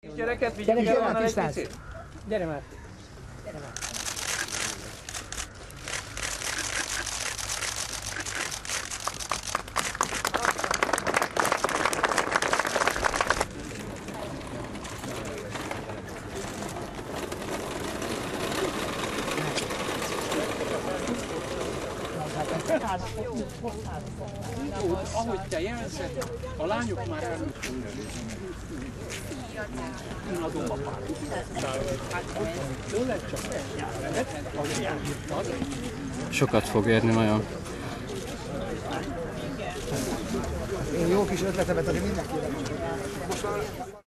Gyereket vigyünk el onnan egy picit. Gyere már! Gyere már! Ahogy te jelzed, a lányok már előtt. Sokat fog érni nagyon. Én jó kis ötletemet adni mindenkinek.